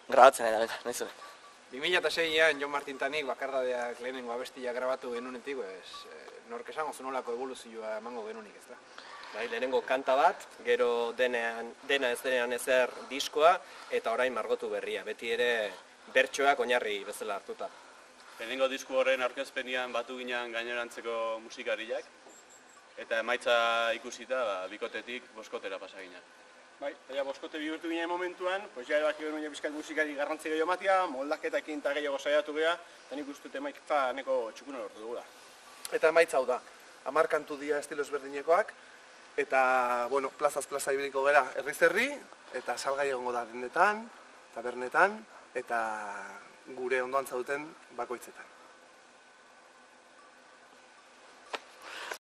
grabatzen nahi zuen. 2006an Jon Martin Tanik Bakardadeak lehenengo abestia grabatu genunetik, nork esango nolako evoluzioa emango genunik, ez da? Bai, lehenengo kanta bat, gero dena ez denean ezer diskoa, eta orain margotu berria, beti ere bertsoak oinarri bezala hartuta. Lehenengo disku horren aurkezpenian batu ginen gainerantzeko musikariak, eta emaitza ikusita bikotetik boskotera pasa ginen. Bai, eta boskote bihurtu ginen momentuan, ja erabaki genuen bizkat musikari garrantzi gehiago ematea, moldaketekin eta gehiago saiatu geha, eta nik uste dut emaitza neko txukuna lortu dugula. Eta emaitza hau da, 10 kantu dira estilo ezberdinekoak, eta, bueno, plazaz plaza ibiliko gera herriz herri, eta salgai egongo da dendetan, tabernetan, eta gure ondoan zaudeten bakoitzetan.